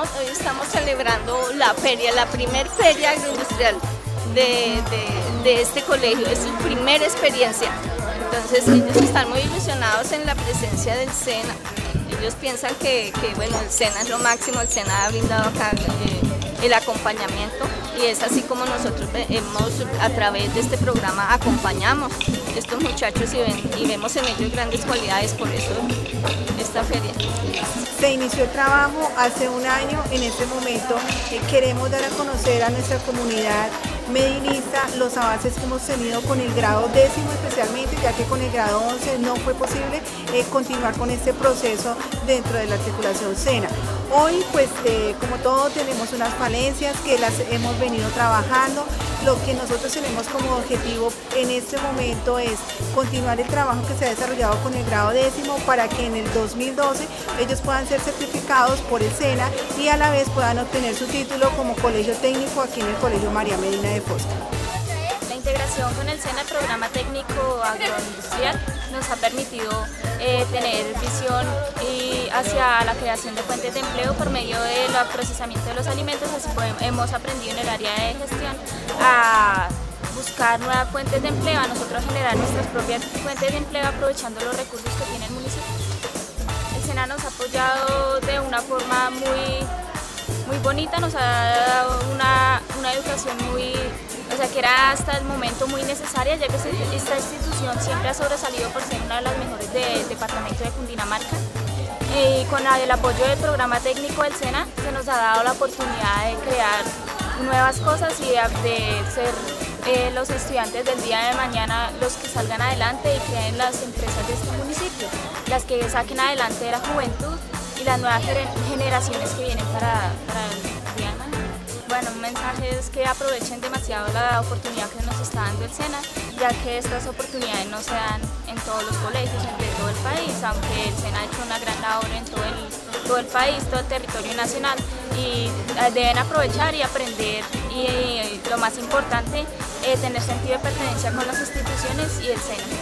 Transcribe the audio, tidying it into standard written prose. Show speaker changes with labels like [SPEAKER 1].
[SPEAKER 1] hoy estamos celebrando la feria, la primer feria agroindustrial de este colegio, es su primera experiencia. Entonces ellos están muy ilusionados en la presencia del SENA. Ellos piensan que bueno, el SENA es lo máximo, el SENA ha brindado acá el acompañamiento y es así como nosotros a través de este programa acompañamos a estos muchachos y vemos en ellos grandes cualidades, por eso esta feria.
[SPEAKER 2] Se inició el trabajo hace un año, en este momento queremos dar a conocer a nuestra comunidad medinista los avances que hemos tenido con el grado 10º especialmente, ya que con el grado 11 no fue posible continuar con este proceso dentro de la articulación SENA. Hoy pues como todo tenemos unas falencias que las hemos venido trabajando. Lo que nosotros tenemos como objetivo en este momento es continuar el trabajo que se ha desarrollado con el grado 10º para que en el 2012 ellos puedan ser certificados por el SENA y a la vez puedan obtener su título como colegio técnico aquí en el Colegio María Medina de Fosca.
[SPEAKER 3] La integración con el SENA, el programa técnico agroindustrial, nos ha permitido tener visión hacia la creación de fuentes de empleo por medio del procesamiento de los alimentos. Así hemos aprendido en el área de gestión a buscar nuevas fuentes de empleo, a nosotros generar nuestras propias fuentes de empleo aprovechando los recursos que tiene el municipio. El SENA nos ha apoyado de una forma muy bonita, nos ha dado una educación que era hasta el momento muy necesaria, ya que esta institución siempre ha sobresalido por ser una de las mejores del departamento de Cundinamarca. Y con el apoyo del programa técnico del SENA se nos ha dado la oportunidad de crear nuevas cosas y de ser los estudiantes del día de mañana los que salgan adelante y creen las empresas de este municipio, las que saquen adelante de la juventud y las nuevas generaciones que vienen para el día de mañana. Bueno, un mensaje es que aprovechen demasiado la oportunidad que nos está dando el SENA, ya que estas oportunidades no se dan en todos los colegios, de todo el país, aunque el SENA ha hecho una gran labor en todo el país, todo el territorio nacional, y deben aprovechar y aprender y lo más importante, tener sentido de pertenencia con las instituciones y el SENA.